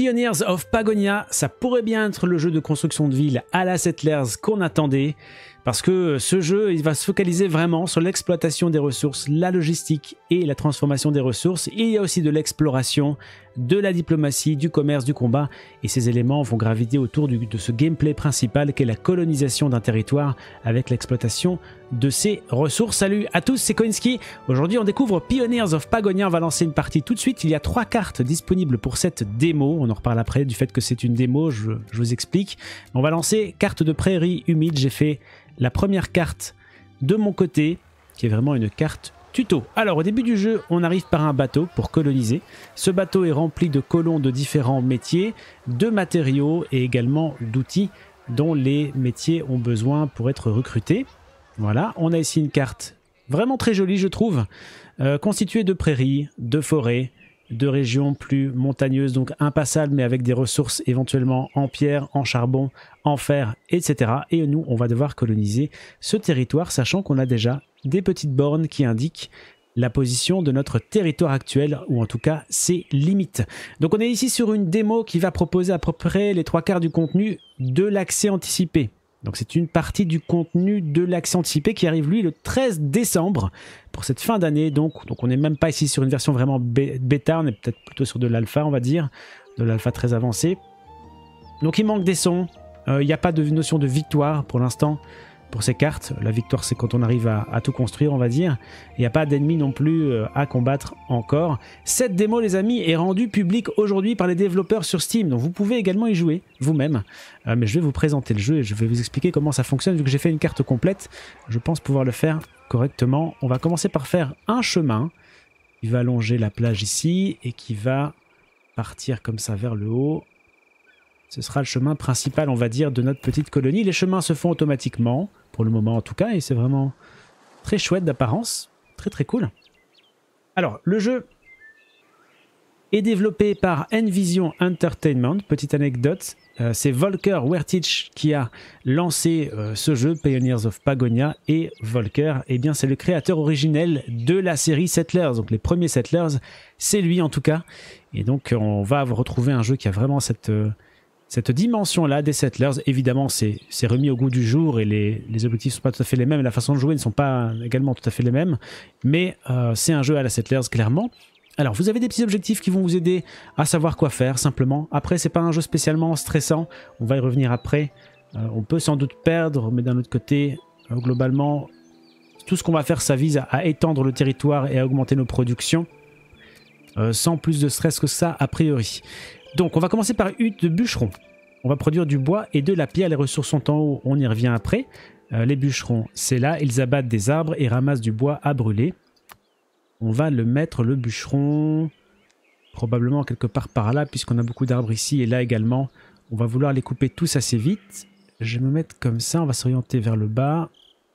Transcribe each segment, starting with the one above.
Pioneers of Pagonia, ça pourrait bien être le jeu de construction de ville à la Settlers qu'on attendait, parce que ce jeu il va se focaliser vraiment sur l'exploitation des ressources, la logistique et la transformation des ressources. Il y a aussi de l'exploration, de la diplomatie, du commerce, du combat, et ces éléments vont graviter autour de ce gameplay principal qu'est la colonisation d'un territoire avec l'exploitation de ses ressources. Salut à tous, c'est Koinski. Aujourd'hui on découvre Pioneers of Pagonia, on va lancer une partie tout de suite. Il y a 3 cartes disponibles pour cette démo, on en reparle après du fait que c'est une démo, je vous explique. On va lancer carte de prairie humide, j'ai fait la première carte de mon côté, qui est vraiment une carte tuto. Alors au début du jeu, on arrive par un bateau pour coloniser. Ce bateau est rempli de colons de différents métiers, de matériaux et également d'outils dont les métiers ont besoin pour être recrutés. Voilà, on a ici une carte vraiment très jolie je trouve, constituée de prairies, de forêts, de régions plus montagneuses, donc impassables, mais avec des ressources éventuellement en pierre, en charbon, en fer, etc. Et nous, on va devoir coloniser ce territoire, sachant qu'on a déjà des petites bornes qui indiquent la position de notre territoire actuel, ou en tout cas ses limites. Donc on est ici sur une démo qui va proposer à peu près les 3/4 du contenu de l'accès anticipé. Donc c'est une partie du contenu de l'accès anticipé qui arrive lui le 13 décembre pour cette fin d'année. Donc on n'est même pas ici sur une version vraiment bêta, on est peut-être plutôt sur de l'alpha on va dire, de l'alpha très avancé. Donc il manque des sons, il n'y a pas de notion de victoire pour l'instant pour ces cartes. La victoire c'est quand on arrive à tout construire on va dire. Il n'y a pas d'ennemis non plus à combattre encore. Cette démo les amis est rendue publique aujourd'hui par les développeurs sur Steam. Donc vous pouvez également y jouer vous-même. Mais je vais vous présenter le jeu et je vais vous expliquer comment ça fonctionne. Vu que j'ai fait une carte complète, je pense pouvoir le faire correctement. On va commencer par faire un chemin. Il va allonger la plage ici et qui va partir comme ça vers le haut. Ce sera le chemin principal, on va dire, de notre petite colonie. Les chemins se font automatiquement, pour le moment en tout cas, et c'est vraiment très chouette d'apparence. Très très cool. Alors, le jeu est développé par Envision Entertainment. Petite anecdote, c'est Volker Wertich qui a lancé ce jeu, Pioneers of Pagonia, et Volker, eh bien, c'est le créateur originel de la série Settlers. Donc les premiers Settlers, c'est lui en tout cas. Et donc on va retrouver un jeu qui a vraiment cette dimension-là des Settlers. Évidemment, c'est remis au goût du jour et les objectifs ne sont pas tout à fait les mêmes. La façon de jouer ne sont pas également tout à fait les mêmes. Mais c'est un jeu à la Settlers, clairement. Alors, vous avez des petits objectifs qui vont vous aider à savoir quoi faire, simplement. Après, c'est pas un jeu spécialement stressant. On va y revenir après. On peut sans doute perdre, mais d'un autre côté, globalement, tout ce qu'on va faire, ça vise à étendre le territoire et à augmenter nos productions. Sans plus de stress que ça, a priori. Donc on va commencer par hutte de bûcheron. On va produire du bois et de la pierre, les ressources sont en haut, on y revient après. Les bûcherons, c'est là, ils abattent des arbres et ramassent du bois à brûler. On va le mettre, le bûcheron, probablement quelque part par là, puisqu'on a beaucoup d'arbres ici et là également. On va vouloir les couper tous assez vite. Je vais me mettre comme ça, on va s'orienter vers le bas.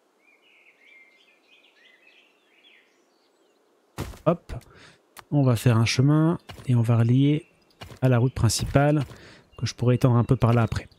Hop, on va faire un chemin et on va relier à la route principale, que je pourrais étendre un peu par là après.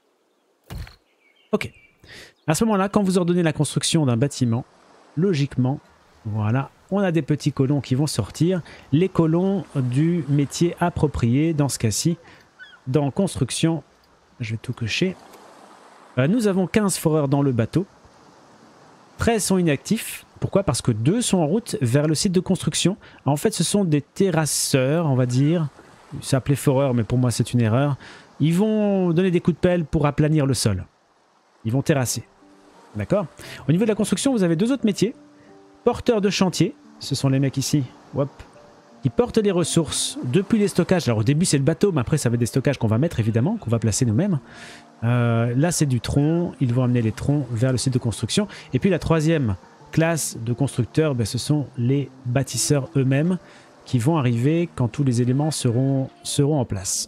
Ok. À ce moment-là, quand vous ordonnez la construction d'un bâtiment, logiquement, voilà, on a des petits colons qui vont sortir. Les colons du métier approprié, dans ce cas-ci, dans construction, je vais tout cocher. Nous avons 15 foreurs dans le bateau. 13 sont inactifs. Pourquoi? Parce que 2 sont en route vers le site de construction. En fait, ce sont des terrasseurs, on va dire. C'est appelé foreur, mais pour moi c'est une erreur. Ils vont donner des coups de pelle pour aplanir le sol. Ils vont terrasser. D'accord? Au niveau de la construction, vous avez 2 autres métiers. Porteurs de chantier, ce sont les mecs ici, hop, qui portent les ressources depuis les stockages. Alors au début c'est le bateau, mais après ça va être des stockages qu'on va mettre évidemment, qu'on va placer nous-mêmes. Là c'est du tronc, ils vont amener les troncs vers le site de construction. Et puis la troisième classe de constructeurs, ben, ce sont les bâtisseurs eux-mêmes, qui vont arriver quand tous les éléments seront en place.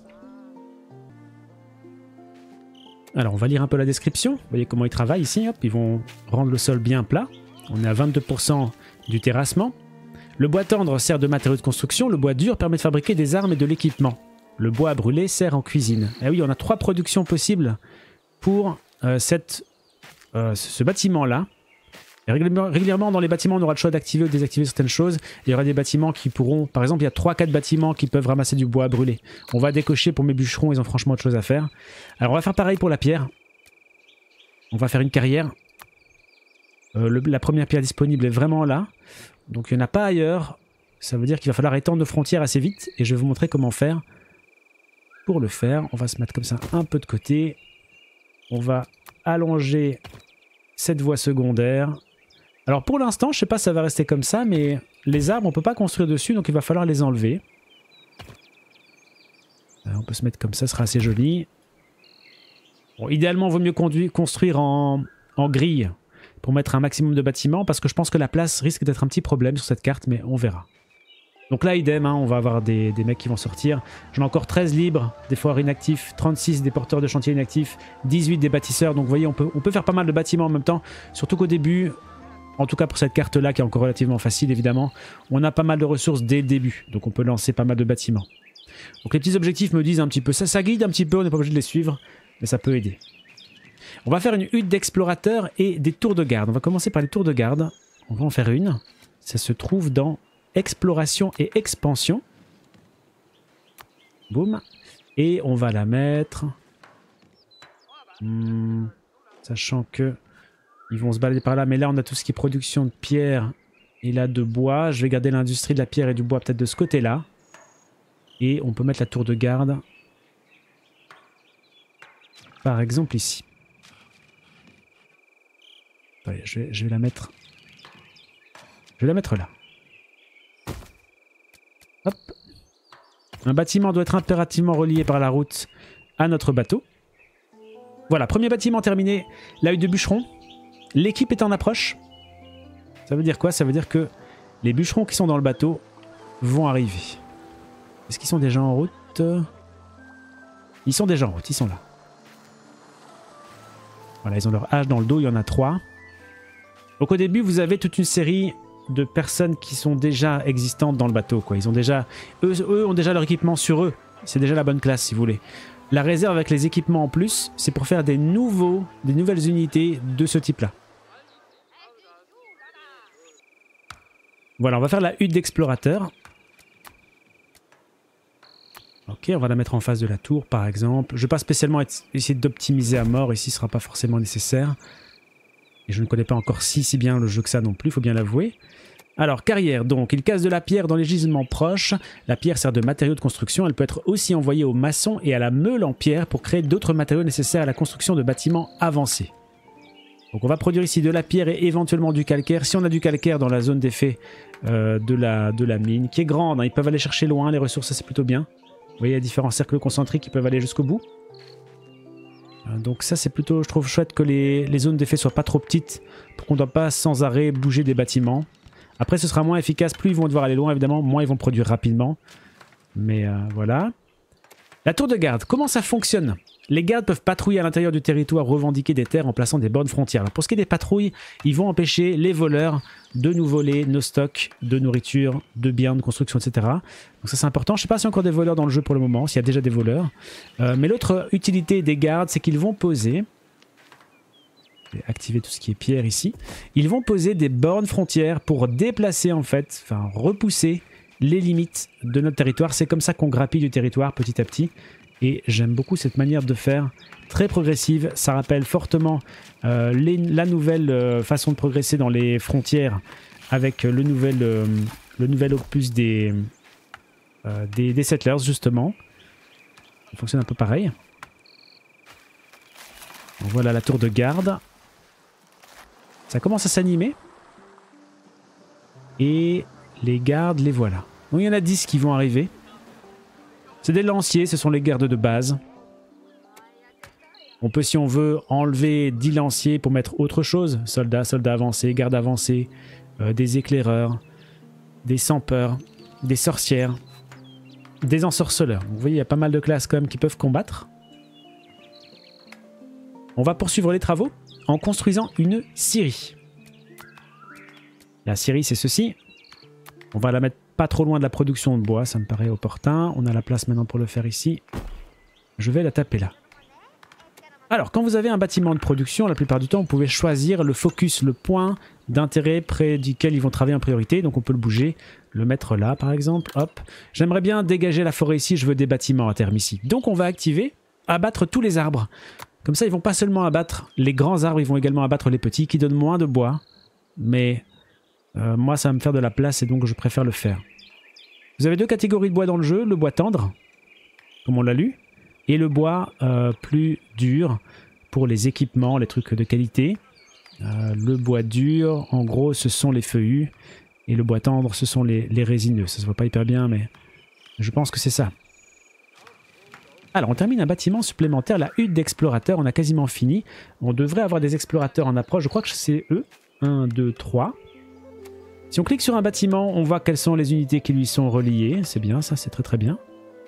Alors on va lire un peu la description. Vous voyez comment ils travaillent ici, hop, ils vont rendre le sol bien plat. On est à 22% du terrassement. Le bois tendre sert de matériau de construction, le bois dur permet de fabriquer des armes et de l'équipement. Le bois à brûler sert en cuisine. Et oui, on a 3 productions possibles pour ce bâtiment-là. Et régulièrement, dans les bâtiments, on aura le choix d'activer ou désactiver certaines choses. Il y aura des bâtiments qui pourront... Par exemple, il y a 3-4 bâtiments qui peuvent ramasser du bois à brûler. On va décocher pour mes bûcherons, ils ont franchement autre chose à faire. Alors, on va faire pareil pour la pierre. On va faire une carrière. La première pierre disponible est vraiment là. Donc, il n'y en a pas ailleurs. Ça veut dire qu'il va falloir étendre nos frontières assez vite. Et je vais vous montrer comment faire. Pour le faire, on va se mettre comme ça un peu de côté. On va allonger cette voie secondaire. Alors pour l'instant, je sais pas si ça va rester comme ça, mais les arbres, on peut pas construire dessus, donc il va falloir les enlever. On peut se mettre comme ça, ce sera assez joli. Bon, idéalement, il vaut mieux construire en grille pour mettre un maximum de bâtiments, parce que je pense que la place risque d'être un petit problème sur cette carte, mais on verra. Donc là, idem, hein, on va avoir des mecs qui vont sortir. J'en ai encore 13 libres, des foreurs inactifs, 36 des porteurs de chantier inactifs, 18 des bâtisseurs. Donc vous voyez, on peut faire pas mal de bâtiments en même temps, surtout qu'au début... En tout cas pour cette carte-là, qui est encore relativement facile évidemment, on a pas mal de ressources dès le début, donc on peut lancer pas mal de bâtiments. Donc les petits objectifs me disent un petit peu, ça guide un petit peu, on n'est pas obligé de les suivre, mais ça peut aider. On va faire une hutte d'explorateur et des tours de garde. On va commencer par les tours de garde, on va en faire une. Ça se trouve dans exploration et expansion. Boum. Et on va la mettre... Sachant que... Ils vont se balader par là, mais là on a tout ce qui est production de pierre et là de bois. Je vais garder l'industrie de la pierre et du bois peut-être de ce côté-là. Et on peut mettre la tour de garde. Par exemple ici. Attendez, je vais la mettre... Je vais la mettre là. Hop. Un bâtiment doit être impérativement relié par la route à notre bateau. Voilà, premier bâtiment terminé. La hutte de bûcheron. L'équipe est en approche. Ça veut dire quoi? Ça veut dire que les bûcherons qui sont dans le bateau vont arriver. Est-ce qu'ils sont déjà en route? Ils sont déjà en route, ils sont là. Voilà, ils ont leur hache dans le dos, il y en a 3. Donc au début, vous avez toute une série de personnes qui sont déjà existantes dans le bateau, quoi. Ils ont déjà... Eux ont déjà leur équipement sur eux. C'est déjà la bonne classe, si vous voulez. La réserve avec les équipements en plus, c'est pour faire des nouvelles unités de ce type-là. Voilà, on va faire la hutte d'explorateur. Ok, on va la mettre en face de la tour, par exemple. Je ne vais pas spécialement essayer d'optimiser à mort, ici ce ne sera pas forcément nécessaire. Et je ne connais pas encore si bien le jeu que ça non plus, il faut bien l'avouer. Alors, carrière, donc, il casse de la pierre dans les gisements proches. La pierre sert de matériau de construction. Elle peut être aussi envoyée aux maçons et à la meule en pierre pour créer d'autres matériaux nécessaires à la construction de bâtiments avancés. Donc, on va produire ici de la pierre et éventuellement du calcaire. Si on a du calcaire dans la zone d'effet de la mine, qui est grande, hein, ils peuvent aller chercher loin les ressources, ça c'est plutôt bien. Vous voyez, il y a différents cercles concentriques qui peuvent aller jusqu'au bout. Donc ça c'est plutôt, je trouve chouette que les zones d'effet soient pas trop petites pour qu'on ne doit pas sans arrêt bouger des bâtiments. Après, ce sera moins efficace. Plus ils vont devoir aller loin, évidemment, moins ils vont produire rapidement. Mais voilà. La tour de garde, comment ça fonctionne? Les gardes peuvent patrouiller à l'intérieur du territoire, revendiquer des terres en plaçant des bornes frontières. Alors, pour ce qui est des patrouilles, ils vont empêcher les voleurs de nous voler nos stocks de nourriture, de biens, de construction, etc. Donc ça, c'est important. Je ne sais pas s'il y a encore des voleurs dans le jeu pour le moment, s'il y a déjà des voleurs. Mais l'autre utilité des gardes, c'est qu'ils vont poser... Je vais activer tout ce qui est pierre ici. Ils vont poser des bornes frontières pour déplacer en fait, enfin repousser les limites de notre territoire. C'est comme ça qu'on grappille du territoire petit à petit. Et j'aime beaucoup cette manière de faire, très progressive. Ça rappelle fortement la nouvelle façon de progresser dans les frontières avec le nouvel opus des Settlers justement. Ça fonctionne un peu pareil. Donc voilà la tour de garde. Ça commence à s'animer. Et les gardes, les voilà. Donc il y en a 10 qui vont arriver. C'est des lanciers, ce sont les gardes de base. On peut, si on veut, enlever 10 lanciers pour mettre autre chose. Soldats, soldats avancés, gardes avancés, des éclaireurs, des sampeurs, des sorcières, des ensorceleurs. Donc, vous voyez, il y a pas mal de classes quand même qui peuvent combattre. On va poursuivre les travaux en construisant une scierie. La scierie, c'est ceci. On va la mettre pas trop loin de la production de bois, ça me paraît opportun. On a la place maintenant pour le faire ici. Je vais la taper là. Alors, quand vous avez un bâtiment de production, la plupart du temps, vous pouvez choisir le focus, le point d'intérêt près duquel ils vont travailler en priorité. Donc, on peut le bouger, le mettre là, par exemple. Hop. J'aimerais bien dégager la forêt ici, je veux des bâtiments à terme ici. Donc, on va activer abattre tous les arbres. Comme ça, ils vont pas seulement abattre les grands arbres, ils vont également abattre les petits qui donnent moins de bois. Mais moi, ça va me faire de la place et donc je préfère le faire. Vous avez deux catégories de bois dans le jeu. Le bois tendre, comme on l'a lu, et le bois plus dur pour les équipements, les trucs de qualité. Le bois dur, en gros, ce sont les feuillus. Et le bois tendre, ce sont les résineux. Ça se voit pas hyper bien, mais je pense que c'est ça. Alors, on termine un bâtiment supplémentaire, la hutte d'explorateur. On a quasiment fini. On devrait avoir des explorateurs en approche. Je crois que c'est eux. 1, 2, 3. Si on clique sur un bâtiment, on voit quelles sont les unités qui lui sont reliées. C'est bien, ça, c'est très très bien.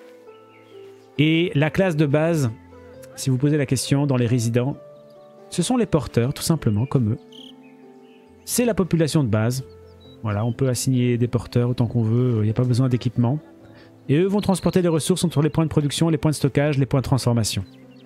Et la classe de base, si vous posez la question dans les résidents, ce sont les porteurs, tout simplement, comme eux. C'est la population de base. Voilà, on peut assigner des porteurs autant qu'on veut, il n'y a pas besoin d'équipement. Et eux vont transporter les ressources entre les points de production, les points de stockage, les points de transformation.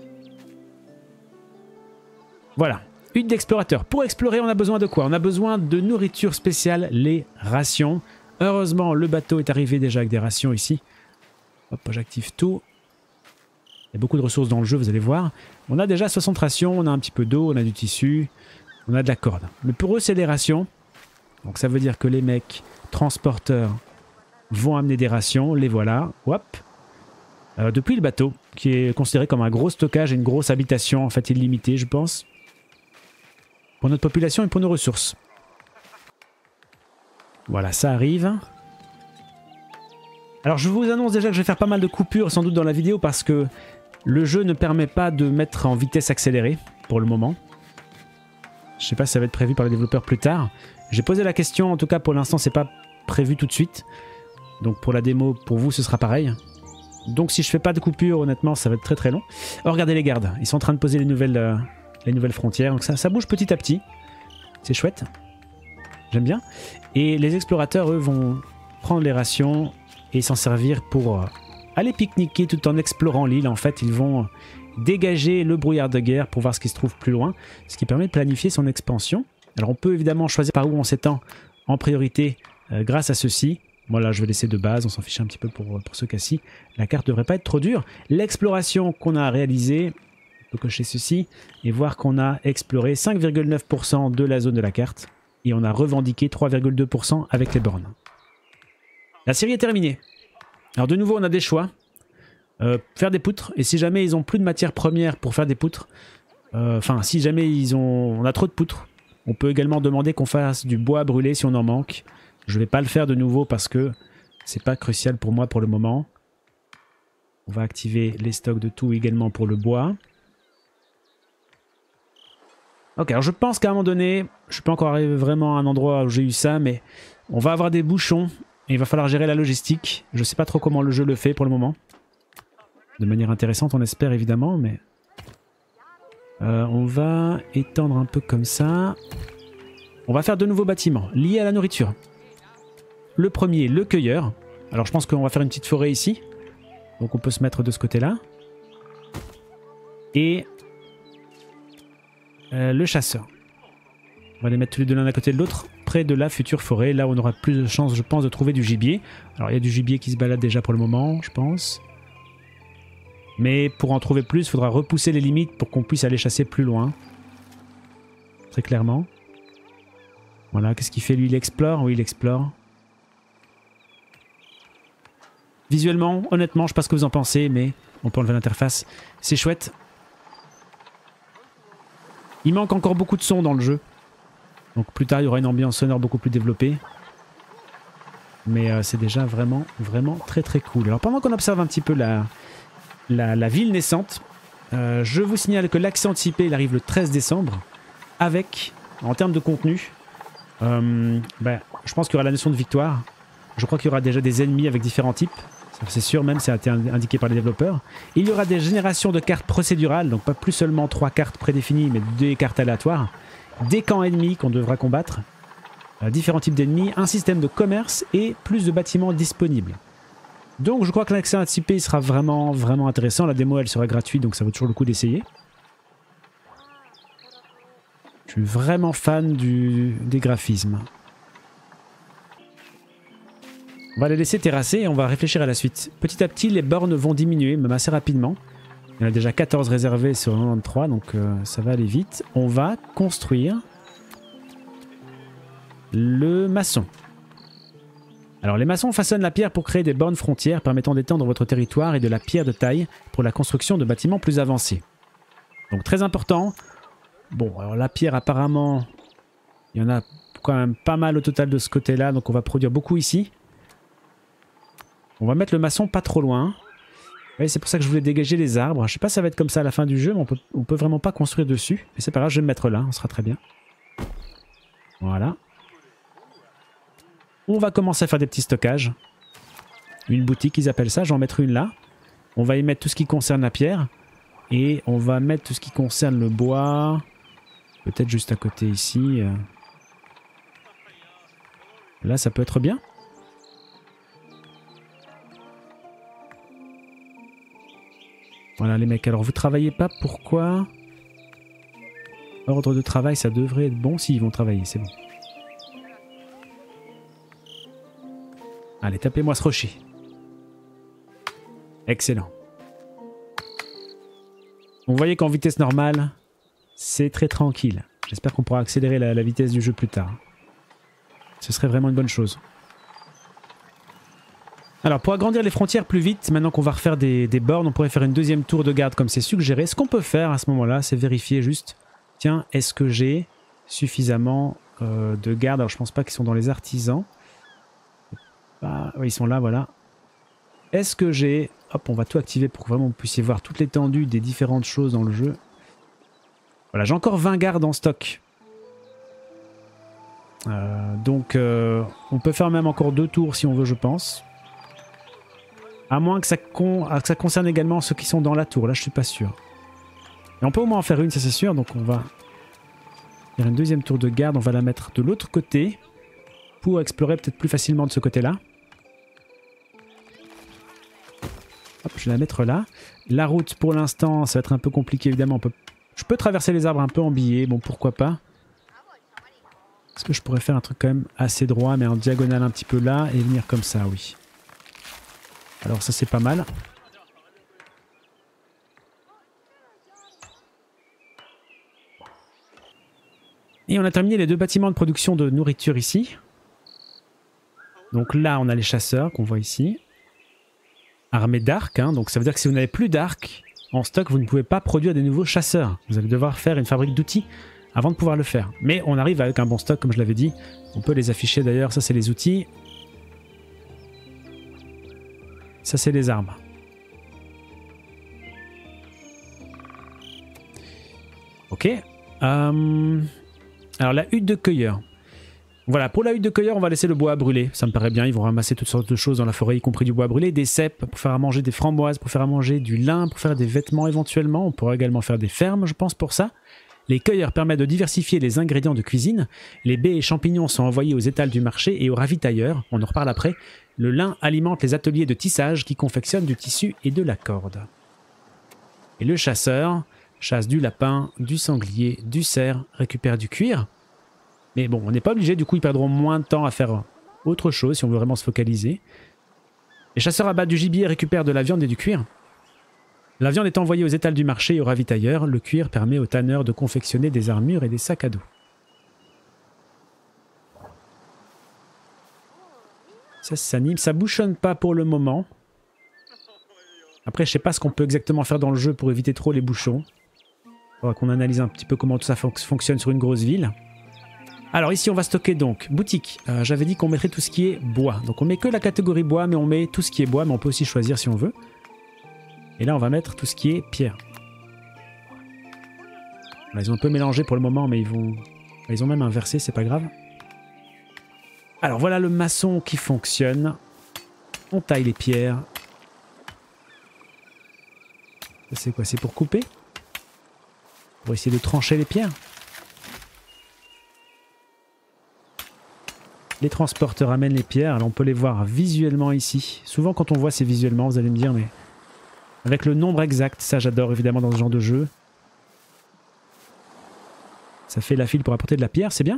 Voilà, hutte d'explorateur. Pour explorer, on a besoin de quoi? On a besoin de nourriture spéciale, les rations. Heureusement, le bateau est arrivé déjà avec des rations ici. Hop, j'active tout. Il y a beaucoup de ressources dans le jeu, vous allez voir. On a déjà 60 rations, on a un petit peu d'eau, on a du tissu, on a de la corde. Mais pour eux, c'est des rations. Donc ça veut dire que les mecs transporteurs vont amener des rations, les voilà. Hop. Depuis le bateau, qui est considéré comme un gros stockage et une grosse habitation, en fait illimitée, je pense. Pour notre population et pour nos ressources. Voilà, ça arrive. Alors je vous annonce déjà que je vais faire pas mal de coupures sans doute dans la vidéo parce que le jeu ne permet pas de mettre en vitesse accélérée pour le moment. Je sais pas si ça va être prévu par les développeurs plus tard. J'ai posé la question, en tout cas pour l'instant c'est pas prévu tout de suite. Donc pour la démo, pour vous ce sera pareil. Donc si je fais pas de coupure, honnêtement ça va être très très long. Oh regardez les gardes, ils sont en train de poser les nouvelles frontières. Donc ça bouge petit à petit. C'est chouette. J'aime bien. Et les explorateurs eux vont prendre les rations et s'en servir pour aller pique-niquer tout en explorant l'île. En fait, ils vont dégager le brouillard de guerre pour voir ce qui se trouve plus loin, ce qui permet de planifier son expansion. Alors on peut évidemment choisir par où on s'étend en priorité grâce à ceci. Moi là je vais laisser de base, on s'en fiche un petit peu pour ce cas-ci. La carte devrait pas être trop dure. L'exploration qu'on a réalisée, on peut cocher ceci et voir qu'on a exploré 5,9% de la zone de la carte et on a revendiqué 3,2% avec les bornes. La série est terminée. Alors de nouveau on a des choix. Faire des poutres, et si jamais ils ont plus de matière première pour faire des poutres, enfin si jamais on a trop de poutres, on peut également demander qu'on fasse du bois brûlé si on en manque. Je vais pas le faire de nouveau parce que c'est pas crucial pour moi pour le moment. On va activer les stocks de tout également pour le bois. Ok, alors je pense qu'à un moment donné, je suis pas encore arrivé vraiment à un endroit où j'ai eu ça, mais on va avoir des bouchons et il va falloir gérer la logistique. Je sais pas trop comment le jeu le fait pour le moment. De manière intéressante, on espère évidemment, mais... on va étendre un peu comme ça. On va faire de nouveaux bâtiments liés à la nourriture. Le premier, le cueilleur. Alors je pense qu'on va faire une petite forêt ici. Donc on peut se mettre de ce côté-là. Et... le chasseur. On va les mettre tous les deux l'un à côté de l'autre, près de la future forêt. Là où on aura plus de chances, je pense, de trouver du gibier. Alors il y a du gibier qui se balade déjà pour le moment, je pense. Mais pour en trouver plus, il faudra repousser les limites pour qu'on puisse aller chasser plus loin. Très clairement. Voilà, qu'est-ce qu'il fait lui? Il explore? Oui, il explore. Visuellement, honnêtement, je sais pas ce que vous en pensez, mais on peut enlever l'interface. C'est chouette. Il manque encore beaucoup de sons dans le jeu. Donc plus tard, il y aura une ambiance sonore beaucoup plus développée. Mais c'est déjà vraiment, vraiment très très cool. Alors pendant qu'on observe un petit peu la ville naissante, je vous signale que l'accès anticipé il arrive le 13 décembre avec, en termes de contenu, je pense qu'il y aura la notion de victoire. Je crois qu'il y aura déjà des ennemis avec différents types, c'est sûr, même ça a été indiqué par les développeurs. Il y aura des générations de cartes procédurales, donc pas plus seulement 3 cartes prédéfinies mais 2 cartes aléatoires, des camps ennemis qu'on devra combattre, différents types d'ennemis, un système de commerce et plus de bâtiments disponibles. Donc je crois que l'accès anticipé sera vraiment, vraiment intéressant. La démo elle sera gratuite donc ça vaut toujours le coup d'essayer. Je suis vraiment fan des graphismes. On va les laisser terrasser et on va réfléchir à la suite. Petit à petit, les bornes vont diminuer, même assez rapidement. Il y en a déjà 14 réservées sur 93, donc ça va aller vite. On va construire le maçon. Alors les maçons façonnent la pierre pour créer des bornes frontières permettant d'étendre votre territoire et de la pierre de taille pour la construction de bâtiments plus avancés. Donc très important. Bon, alors la pierre apparemment, il y en a quand même pas mal au total de ce côté-là, donc on va produire beaucoup ici. On va mettre le maçon pas trop loin. Ouais, c'est pour ça que je voulais dégager les arbres. Je sais pas si ça va être comme ça à la fin du jeu, mais on peut vraiment pas construire dessus. Mais c'est pas grave, je vais me mettre là, on sera très bien. Voilà. On va commencer à faire des petits stockages. Une boutique, ils appellent ça. Je vais en mettre une là. On va y mettre tout ce qui concerne la pierre. Et on va mettre tout ce qui concerne le bois. Peut-être juste à côté ici. Là, ça peut être bien. Voilà les mecs. Alors, vous travaillez pas. Pourquoi? Ordre de travail, ça devrait être bon. Si, ils vont travailler, c'est bon. Allez, tapez-moi ce rocher. Excellent. Vous voyez qu'en vitesse normale, c'est très tranquille. J'espère qu'on pourra accélérer la vitesse du jeu plus tard. Ce serait vraiment une bonne chose. Alors, pour agrandir les frontières plus vite, maintenant qu'on va refaire des bornes, on pourrait faire une deuxième tour de garde comme c'est suggéré. Ce qu'on peut faire à ce moment-là, c'est vérifier juste, tiens, est-ce que j'ai suffisamment de gardes? Alors, je pense pas qu'ils sont dans les artisans. Oui, ils sont là, voilà. Est-ce que j'ai... Hop, on va tout activer pour que vraiment vous puissiez voir toute l'étendue des différentes choses dans le jeu. Voilà, j'ai encore 20 gardes en stock. Donc, on peut faire même encore 2 tours si on veut, je pense. À moins que ça concerne également ceux qui sont dans la tour. Là, je suis pas sûr. Et on peut au moins en faire une, ça c'est sûr. Donc, on va faire une deuxième tour de garde. On va la mettre de l'autre côté pour explorer peut-être plus facilement de ce côté-là. Hop, je vais la mettre là. La route, pour l'instant, ça va être un peu compliqué, évidemment. Je peux traverser les arbres un peu en billet. Bon, pourquoi pas. Est-ce que je pourrais faire un truc quand même assez droit, mais en diagonale un petit peu là, et venir comme ça, oui. Alors ça, c'est pas mal. Et on a terminé les 2 bâtiments de production de nourriture ici. Donc là, on a les chasseurs qu'on voit ici. Armée d'arcs, hein, donc ça veut dire que si vous n'avez plus d'arcs en stock, vous ne pouvez pas produire des nouveaux chasseurs. Vous allez devoir faire une fabrique d'outils avant de pouvoir le faire. Mais on arrive avec un bon stock, comme je l'avais dit. On peut les afficher d'ailleurs, ça c'est les outils. Ça c'est les armes. Ok. Alors la hutte de cueilleur. Voilà, pour la hutte de cueilleur, on va laisser le bois à brûler. Ça me paraît bien, ils vont ramasser toutes sortes de choses dans la forêt, y compris du bois à brûler, des cèpes pour faire à manger des framboises, pour faire à manger du lin, pour faire des vêtements éventuellement. On pourra également faire des fermes, je pense, pour ça. Les cueilleurs permettent de diversifier les ingrédients de cuisine. Les baies et champignons sont envoyés aux étals du marché et aux ravitailleurs. On en reparle après. Le lin alimente les ateliers de tissage qui confectionnent du tissu et de la corde. Et le chasseur chasse du lapin, du sanglier, du cerf, récupère du cuir. Mais bon, on n'est pas obligé, du coup ils perdront moins de temps à faire autre chose si on veut vraiment se focaliser. Les chasseurs abattent du gibier et récupèrent de la viande et du cuir. La viande est envoyée aux étals du marché et aux ravitailleurs. Le cuir permet aux tanneurs de confectionner des armures et des sacs à dos. Ça s'anime, ça bouchonne pas pour le moment. Après, je sais pas ce qu'on peut exactement faire dans le jeu pour éviter trop les bouchons. Il faudra qu'on analyse un petit peu comment tout ça fonctionne sur une grosse ville. Alors ici on va stocker donc boutique. J'avais dit qu'on mettrait tout ce qui est bois. Donc on met que la catégorie bois, mais on met tout ce qui est bois, mais on peut aussi choisir si on veut. Et là on va mettre tout ce qui est pierre. Là, ils ont un peu mélangé pour le moment, mais ils ont même inversé, c'est pas grave. Alors voilà le maçon qui fonctionne. On taille les pierres. C'est quoi? C'est pour couper? Pour essayer de trancher les pierres? Les transporteurs amènent les pierres, alors on peut les voir visuellement ici. Souvent quand on voit ces visuellement, vous allez me dire, mais avec le nombre exact, ça j'adore évidemment dans ce genre de jeu. Ça fait la file pour apporter de la pierre, c'est bien.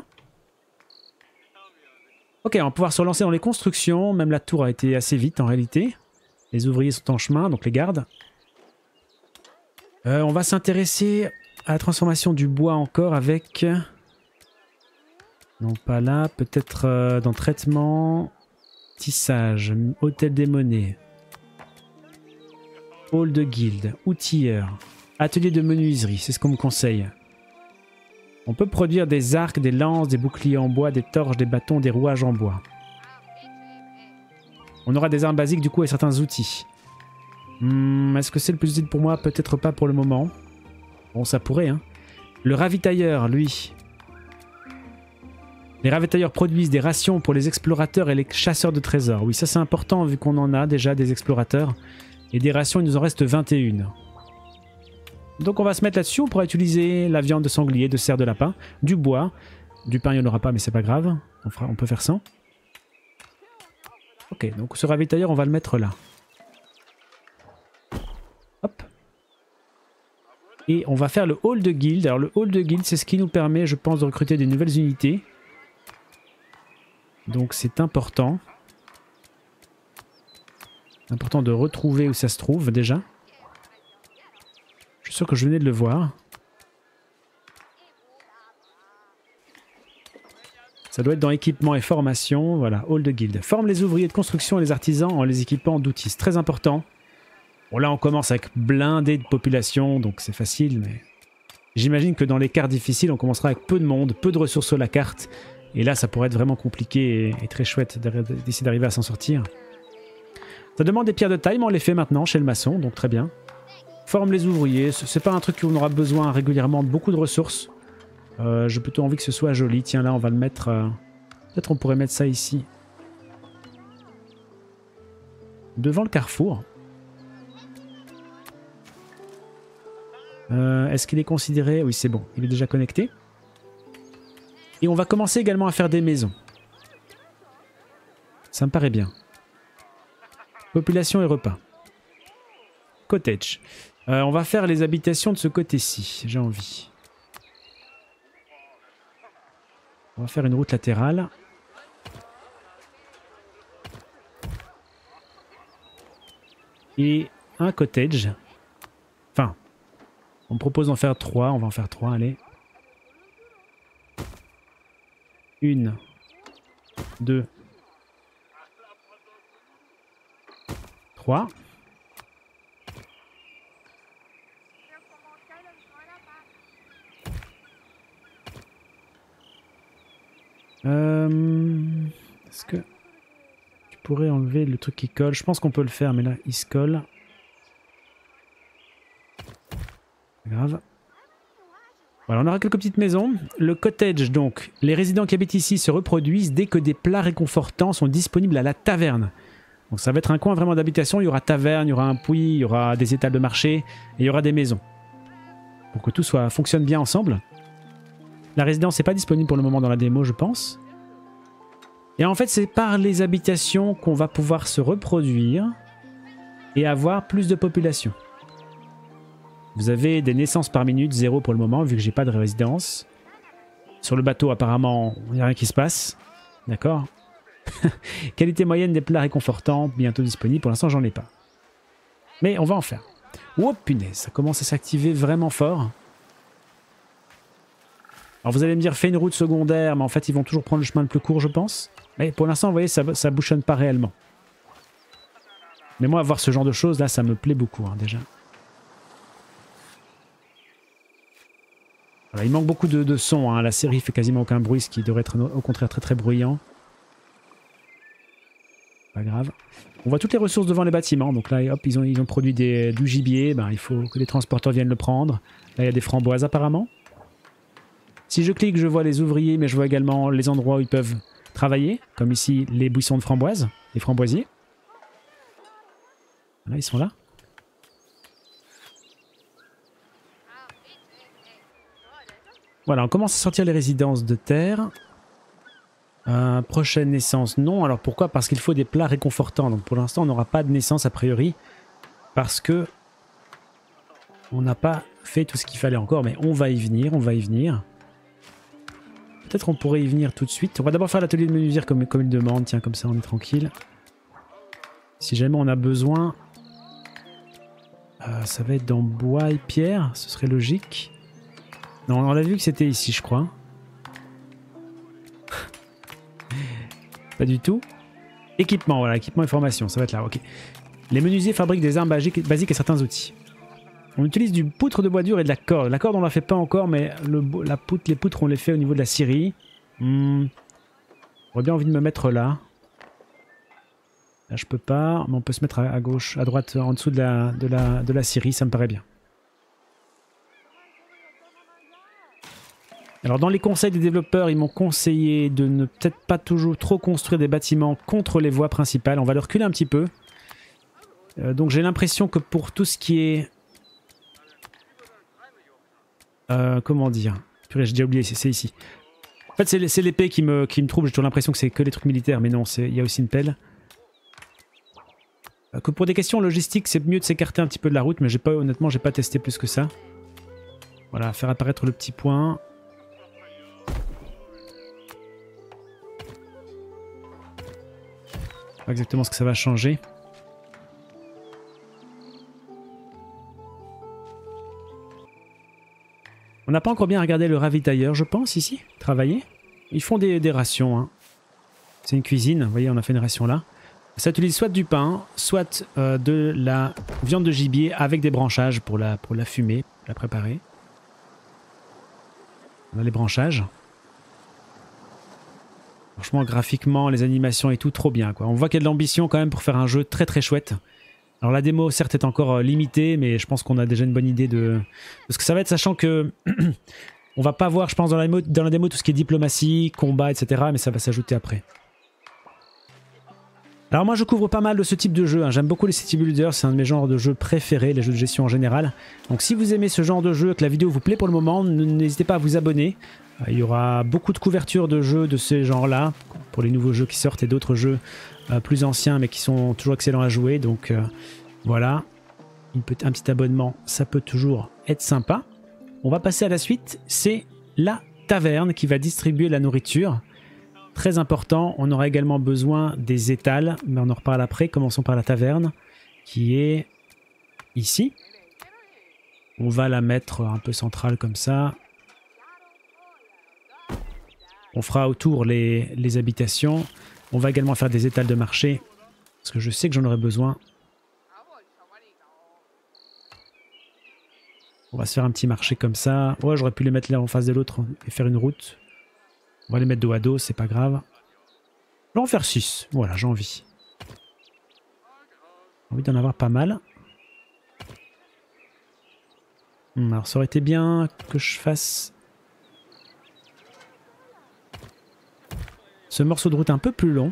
Ok, on va pouvoir se relancer dans les constructions. Même la tour a été assez vite en réalité. Les ouvriers sont en chemin, donc les gardes. On va s'intéresser à la transformation du bois encore avec... Non, pas là. Peut-être dans traitement... Tissage, hôtel des monnaies. Hall de guilde, outilleur. Atelier de menuiserie, c'est ce qu'on me conseille. On peut produire des arcs, des lances, des boucliers en bois, des torches, des bâtons, des rouages en bois. On aura des armes basiques du coup et certains outils. Est-ce que c'est le plus utile pour moi? Peut-être pas pour le moment. Bon, ça pourrait, hein. Le ravitailleur, lui. Les ravitailleurs produisent des rations pour les explorateurs et les chasseurs de trésors. Oui, ça c'est important vu qu'on en a déjà des explorateurs. Et des rations, il nous en reste 21. Donc on va se mettre là-dessus. On pourra utiliser la viande de sanglier, de cerf de lapin, du bois. Du pain, il n'y en aura pas, mais c'est pas grave. On peut faire ça. Ok, donc ce ravitailleur, on va le mettre là. Hop. Et on va faire le hall de guilde. Alors le hall de guilde, c'est ce qui nous permet, je pense, de recruter des nouvelles unités. Donc c'est important. Important de retrouver où ça se trouve déjà. Je suis sûr que je venais de le voir. Ça doit être dans équipement et formation. Voilà, hall de guilde. Forme les ouvriers de construction et les artisans en les équipant d'outils. C'est très important. Bon là on commence avec blindé de population, donc c'est facile, mais... J'imagine que dans les cartes difficiles, on commencera avec peu de monde, peu de ressources sur la carte. Et là ça pourrait être vraiment compliqué et très chouette d'essayer d'arriver à s'en sortir. Ça demande des pierres de taille, mais on les fait maintenant chez le maçon, donc très bien. Forme les ouvriers, c'est pas un truc où on aura besoin régulièrement de beaucoup de ressources. J'ai plutôt envie que ce soit joli. Tiens là on va le mettre... Peut-être on pourrait mettre ça ici. Devant le carrefour. Est-ce qu'il est considéré? Oui, c'est bon, il est déjà connecté. Et on va commencer également à faire des maisons. Ça me paraît bien. Population et repas. Cottage. On va faire les habitations de ce côté-ci, j'ai envie. On va faire une route latérale. Et un cottage. Enfin, on me propose d'en faire 3. On va en faire 3, allez. 1, 2, 3. Est-ce que tu pourrais enlever le truc qui colle? Je pense qu'on peut le faire, mais là, il se colle. Pas grave. Voilà, on aura quelques petites maisons. Le cottage, donc. Les résidents qui habitent ici se reproduisent dès que des plats réconfortants sont disponibles à la taverne. Donc ça va être un coin vraiment d'habitation. Il y aura taverne, il y aura un puits, il y aura des étals de marché et il y aura des maisons. Pour que tout fonctionne bien ensemble. La résidence n'est pas disponible pour le moment dans la démo, je pense. Et en fait, c'est par les habitations qu'on va pouvoir se reproduire et avoir plus de population. Vous avez des naissances par minute, 0 pour le moment, vu que j'ai pas de résidence. Sur le bateau, apparemment, il n'y a rien qui se passe. D'accord. Qualité moyenne des plats réconfortants, bientôt disponible. Pour l'instant, j'en ai pas. Mais on va en faire. Oh punaise, ça commence à s'activer vraiment fort. Alors vous allez me dire, fais une route secondaire, mais en fait, ils vont toujours prendre le chemin le plus court, je pense. Mais pour l'instant, vous voyez, ça bouchonne pas réellement. Mais moi, avoir ce genre de choses, là, ça me plaît beaucoup, hein, déjà. Voilà, il manque beaucoup de sons, hein. La série fait quasiment aucun bruit, ce qui devrait être au contraire très très bruyant. Pas grave. On voit toutes les ressources devant les bâtiments, donc là, hop, ils ont produit du gibier, ben, il faut que les transporteurs viennent le prendre. Là, il y a des framboises apparemment. Si je clique, je vois les ouvriers, mais je vois également les endroits où ils peuvent travailler, comme ici les buissons de framboises, les framboisiers. Là, ils sont là. Voilà, on commence à sortir les résidences de terre. Prochaine naissance, non. Alors pourquoi? Parce qu'il faut des plats réconfortants. Donc pour l'instant, on n'aura pas de naissance a priori. Parce que on n'a pas fait tout ce qu'il fallait encore. Mais on va y venir, on va y venir. peut-être on pourrait y venir tout de suite. On va d'abord faire l'atelier de menuisier comme il demande. Tiens, comme ça on est tranquille. Si jamais on a besoin... ça va être dans bois et pierre, ce serait logique. Non, on a vu que c'était ici, je crois. Pas du tout. Équipement, voilà, équipement et formation, ça va être là, ok. Les menuisiers fabriquent des armes basiques et certains outils. On utilise du poutre de bois dur et de la corde. La corde, on la fait pas encore, mais les poutres, on les fait au niveau de la scierie. J'aurais bien envie de me mettre là. Là, je peux pas, mais on peut se mettre à gauche, à droite, en dessous de la scierie, ça me paraît bien. Alors dans les conseils des développeurs, ils m'ont conseillé de ne peut-être pas toujours trop construire des bâtiments contre les voies principales. On va le reculer un petit peu. Donc j'ai l'impression que pour tout ce qui est... comment dire? Purée, j'ai déjà oublié, c'est ici. En fait c'est l'épée qui me trouble, j'ai toujours l'impression que c'est que les trucs militaires, mais non, il y a aussi une pelle. Que pour des questions logistiques, c'est mieux de s'écarter un petit peu de la route, mais honnêtement, j'ai pas testé plus que ça. Voilà, faire apparaître le petit point. Pas exactement ce que ça va changer. On n'a pas encore bien regardé le ravitailleur, je pense, ici. Travailler. Ils font des rations. Hein. C'est une cuisine. Vous voyez, on a fait une ration là. Ça utilise soit du pain, soit de la viande de gibier avec des branchages pour la fumer, pour la préparer. On a les branchages. Franchement, graphiquement, les animations et tout, trop bien, quoi. On voit qu'il y a de l'ambition quand même pour faire un jeu très très chouette. Alors la démo, certes, est encore limitée, mais je pense qu'on a déjà une bonne idée de ce que ça va être, sachant que on va pas voir, je pense, dans la démo tout ce qui est diplomatie, combat, etc. Mais ça va s'ajouter après. Alors moi je couvre pas mal de ce type de jeu, hein. J'aime beaucoup les city builders, c'est un de mes genres de jeux préférés, les jeux de gestion en général. Donc si vous aimez ce genre de jeu, que la vidéo vous plaît pour le moment, n'hésitez pas à vous abonner. Il y aura beaucoup de couvertures de jeux de ce genre-là, pour les nouveaux jeux qui sortent et d'autres jeux plus anciens mais qui sont toujours excellents à jouer. Donc voilà, un petit abonnement, ça peut toujours être sympa. On va passer à la suite, c'est la taverne qui va distribuer la nourriture. Très important, on aura également besoin des étals, mais on en reparle après. Commençons par la taverne, qui est ici. On va la mettre un peu centrale comme ça. On fera autour les habitations. On va également faire des étals de marché, parce que je sais que j'en aurai besoin. On va se faire un petit marché comme ça. Ouais, j'aurais pu les mettre l'un en face de l'autre et faire une route. On va les mettre dos à dos, c'est pas grave. Je vais en faire 6. Voilà, j'ai envie. J'ai envie d'en avoir pas mal. Alors, ça aurait été bien que je fasse ce morceau de route un peu plus long.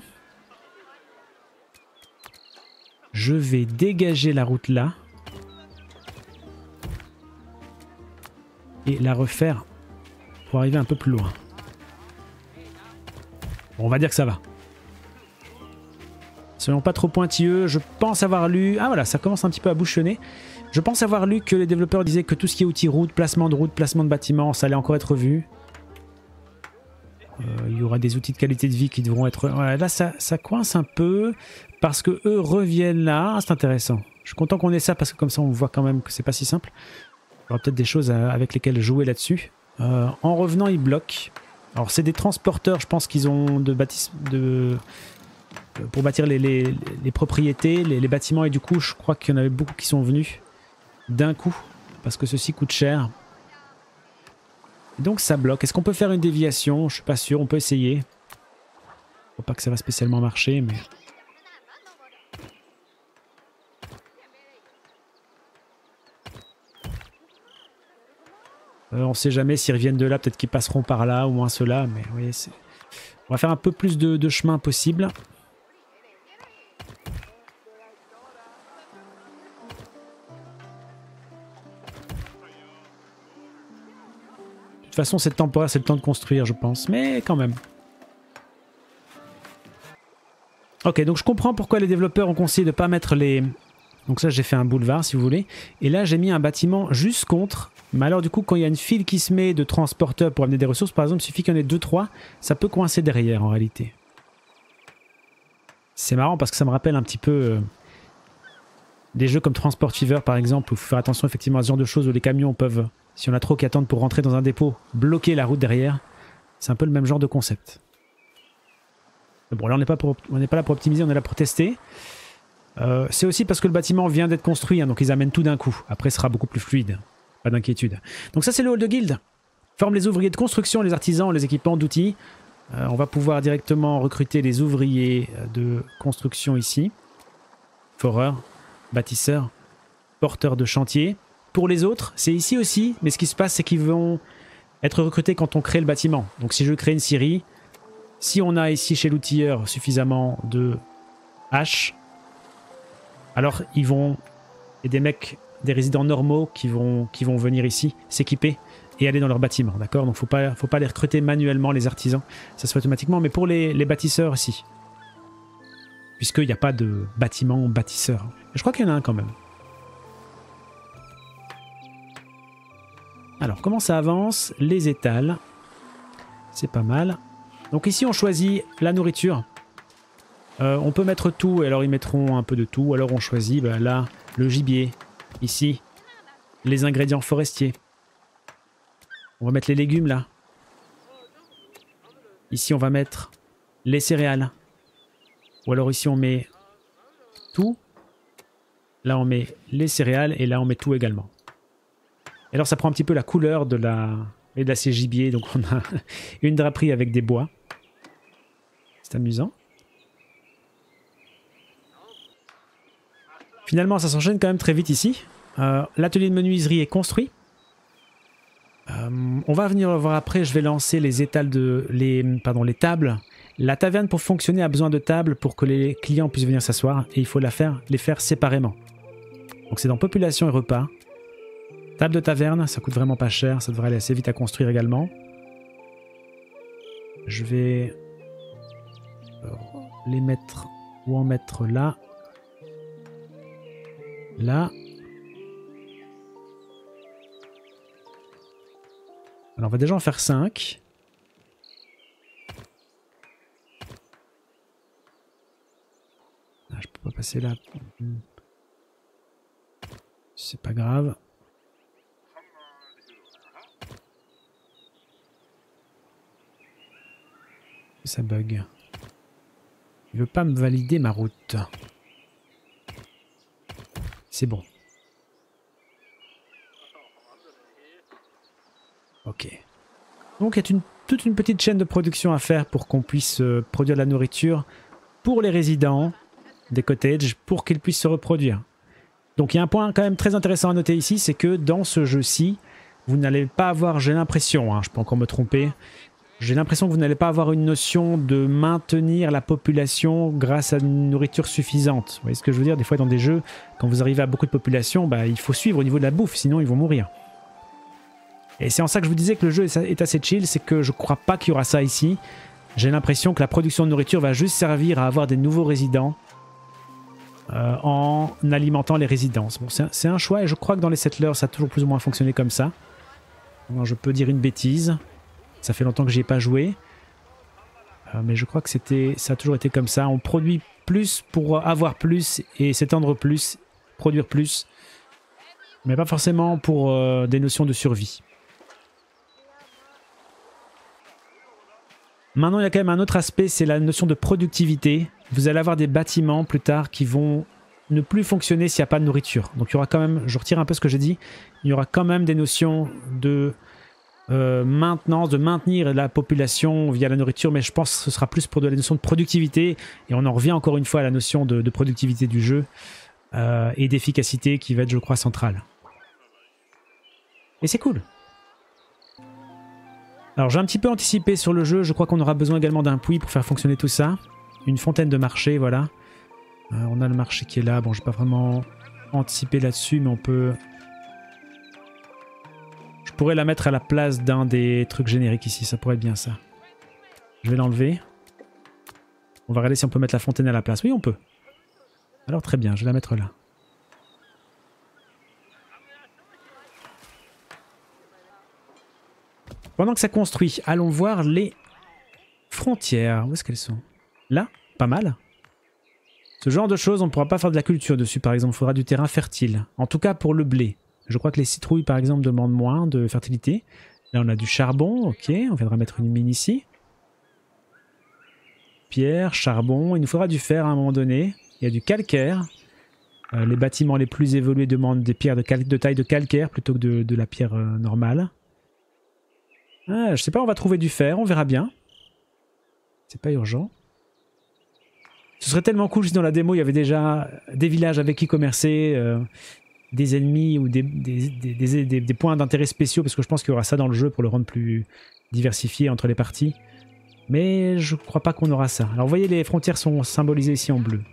Je vais dégager la route là. Et la refaire pour arriver un peu plus loin. Bon, on va dire que ça va. Soyons pas trop pointilleux. Je pense avoir lu... Ah voilà, ça commence un petit peu à bouchonner. Je pense avoir lu que les développeurs disaient que tout ce qui est outils route, placement de bâtiments, ça allait encore être vu. Il y aura des outils de qualité de vie qui devront être... Voilà, là, ça coince un peu parce que eux reviennent là. Ah, c'est intéressant. Je suis content qu'on ait ça parce que comme ça, on voit quand même que c'est pas si simple. Il y aura peut-être des choses avec lesquelles jouer là-dessus. En revenant, ils bloquent. Alors c'est des transporteurs, je pense qu'ils ont pour bâtir les propriétés, les bâtiments, et du coup je crois qu'il y en avait beaucoup qui sont venus d'un coup, parce que ceci coûte cher. Et donc ça bloque. Est-ce qu'on peut faire une déviation? Je suis pas sûr, on peut essayer. Je crois pas que ça va spécialement marcher, mais... on sait jamais s'ils reviennent de là, peut-être qu'ils passeront par là, au moins ceux-là, mais vous voyez, on va faire un peu plus de chemin possible. De toute façon, c'est temporaire, c'est le temps de construire, je pense, mais quand même. Ok, donc je comprends pourquoi les développeurs ont conseillé de ne pas mettre les Donc ça, j'ai fait un boulevard, si vous voulez. Et là, j'ai mis un bâtiment juste contre. Mais alors, du coup, quand il y a une file qui se met de transporteurs pour amener des ressources, par exemple, il suffit qu'il y en ait 2-3, ça peut coincer derrière, en réalité. C'est marrant parce que ça me rappelle un petit peu des jeux comme Transport Fever, par exemple, où il faut faire attention effectivement à ce genre de choses, où les camions peuvent, si on a trop qui attendent pour rentrer dans un dépôt, bloquer la route derrière. C'est un peu le même genre de concept. Mais bon, là, on n'est pas là pour optimiser, on est là pour tester. C'est aussi parce que le bâtiment vient d'être construit, hein, donc ils amènent tout d'un coup. Après, ce sera beaucoup plus fluide. Pas d'inquiétude. Donc ça, c'est le hall de guilde. Forme les ouvriers de construction, les artisans, les équipements d'outils. On va pouvoir directement recruter les ouvriers de construction ici. Foreurs, bâtisseurs, porteurs de chantier. Pour les autres, c'est ici aussi, mais ce qui se passe, c'est qu'ils vont être recrutés quand on crée le bâtiment. Donc si je crée une scierie, si on a ici chez l'outilleur suffisamment de haches, alors ils vont... Et des mecs, des résidents normaux qui vont venir ici s'équiper et aller dans leur bâtiment, d'accord? Donc faut pas les recruter manuellement, les artisans, ça se fait automatiquement, mais pour les bâtisseurs, si. Puisqu'il n'y a pas de bâtiment bâtisseur. Je crois qu'il y en a un quand même. Alors, comment ça avance? Les étals. C'est pas mal. Donc ici, on choisit la nourriture. On peut mettre tout, et alors ils mettront un peu de tout. Alors on choisit là le gibier. Ici, les ingrédients forestiers. On va mettre les légumes là. Ici, on va mettre les céréales. Ou alors ici, on met tout. Là, on met les céréales et là, on met tout également. Et alors, ça prend un petit peu la couleur de ces gibiers. Donc, on a une draperie avec des bois. C'est amusant. Finalement, ça s'enchaîne quand même très vite ici. L'atelier de menuiserie est construit. On va venir le voir après. Je vais lancer les étals les tables. La taverne, pour fonctionner, a besoin de tables pour que les clients puissent venir s'asseoir. Et il faut les faire séparément. Donc c'est dans population et repas. Table de taverne, ça coûte vraiment pas cher. Ça devrait aller assez vite à construire également. Je vais les mettre ou en mettre là. Là. Alors on va déjà en faire 5. Ah, je peux pas passer là. C'est pas grave. Ça bug. Il veut pas me valider ma route. C'est bon. Ok. Donc il y a toute une petite chaîne de production à faire pour qu'on puisse produire de la nourriture pour les résidents des cottages, pour qu'ils puissent se reproduire. Donc il y a un point quand même très intéressant à noter ici, c'est que dans ce jeu-ci, vous n'allez pas avoir, j'ai l'impression, je peux encore me tromper, j'ai l'impression que vous n'allez pas avoir une notion de maintenir la population grâce à une nourriture suffisante. Vous voyez ce que je veux dire? Des fois dans des jeux, quand vous arrivez à beaucoup de population, il faut suivre au niveau de la bouffe, sinon ils vont mourir. Et c'est en ça que je vous disais que le jeu est assez chill, c'est que je crois pas qu'il y aura ça ici. J'ai l'impression que la production de nourriture va juste servir à avoir des nouveaux résidents en alimentant les résidences. Bon, c'est un choix et je crois que dans les settlers, ça a toujours plus ou moins fonctionné comme ça. Alors, je peux dire une bêtise. Ça fait longtemps que j'y ai pas joué. Mais je crois que ça a toujours été comme ça. On produit plus pour avoir plus et s'étendre plus, produire plus. Mais pas forcément pour des notions de survie. Maintenant, il y a quand même un autre aspect, c'est la notion de productivité. Vous allez avoir des bâtiments plus tard qui vont ne plus fonctionner s'il n'y a pas de nourriture. Donc il y aura quand même, je retire un peu ce que j'ai dit, il y aura quand même des notions de maintenance, de maintenir la population via la nourriture, mais je pense que ce sera plus pour de la notion de productivité. Et on en revient encore une fois à la notion de productivité du jeu et d'efficacité qui va être, je crois, centrale. Et c'est cool. Alors j'ai un petit peu anticipé sur le jeu, je crois qu'on aura besoin également d'un puits pour faire fonctionner tout ça. Une fontaine de marché, voilà. On a le marché qui est là, bon j'ai pas vraiment anticipé là-dessus, mais on peut... Je pourrais la mettre à la place d'un des trucs génériques ici, ça pourrait être bien ça. Je vais l'enlever. On va regarder si on peut mettre la fontaine à la place. Oui on peut. Alors très bien, je vais la mettre là. Pendant que ça construit, allons voir les frontières. Où est-ce qu'elles sont? Là? Pas mal. Ce genre de choses, on ne pourra pas faire de la culture dessus, par exemple. Il faudra du terrain fertile. En tout cas pour le blé. Je crois que les citrouilles, par exemple, demandent moins de fertilité. Là, on a du charbon. Ok, on viendra mettre une mine ici. Pierre, charbon. Il nous faudra du fer à un moment donné. Il y a du calcaire. Les bâtiments les plus évolués demandent des pierres de taille de calcaire plutôt que de la pierre normale. Ah, je sais pas, on va trouver du fer, on verra bien. C'est pas urgent. Ce serait tellement cool si dans la démo il y avait déjà des villages avec qui commercer, des ennemis ou des points d'intérêt spéciaux, parce que je pense qu'il y aura ça dans le jeu pour le rendre plus diversifié entre les parties. Mais je crois pas qu'on aura ça. Alors vous voyez, les frontières sont symbolisées ici en bleu.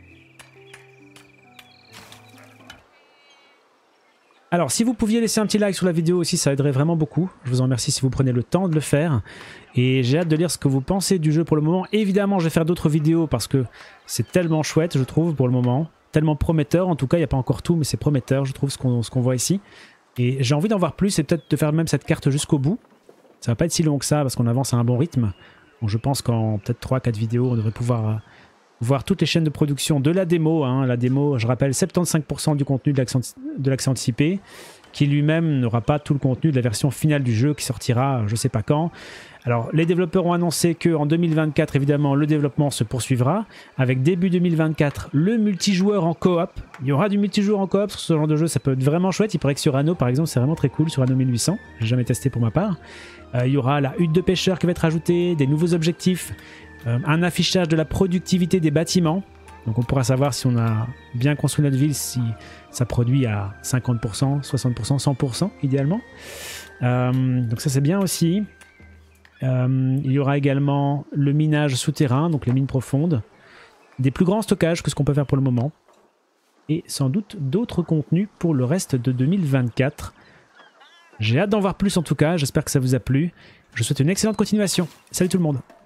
Alors, si vous pouviez laisser un petit like sur la vidéo aussi, ça aiderait vraiment beaucoup. Je vous en remercie si vous prenez le temps de le faire. Et j'ai hâte de lire ce que vous pensez du jeu pour le moment. Évidemment, je vais faire d'autres vidéos parce que c'est tellement chouette, je trouve, pour le moment. Tellement prometteur. En tout cas, il n'y a pas encore tout, mais c'est prometteur, je trouve, ce qu'on voit ici. Et j'ai envie d'en voir plus et peut-être de faire même cette carte jusqu'au bout. Ça va pas être si long que ça parce qu'on avance à un bon rythme. Donc, je pense qu'en peut-être 3-4 vidéos, on devrait pouvoir voir toutes les chaînes de production de la démo. Hein. La démo, je rappelle, 75% du contenu de l'accès anticipé, qui lui-même n'aura pas tout le contenu de la version finale du jeu qui sortira je sais pas quand. Alors les développeurs ont annoncé qu'en 2024, évidemment, le développement se poursuivra, avec début 2024 le multijoueur en coop. Il y aura du multijoueur en coop sur ce genre de jeu, ça peut être vraiment chouette. Il paraît que sur Anno, par exemple, c'est vraiment très cool, sur Anno 1800. J'ai jamais testé pour ma part. Il y aura la hutte de pêcheur qui va être ajoutée, des nouveaux objectifs, un affichage de la productivité des bâtiments. Donc on pourra savoir si on a bien construit notre ville, si ça produit à 50%, 60%, 100% idéalement. Donc ça c'est bien aussi. Il y aura également le minage souterrain, donc les mines profondes. Des plus grands stockages que ce qu'on peut faire pour le moment. Et sans doute d'autres contenus pour le reste de 2024. J'ai hâte d'en voir plus en tout cas, j'espère que ça vous a plu. Je vous souhaite une excellente continuation. Salut tout le monde!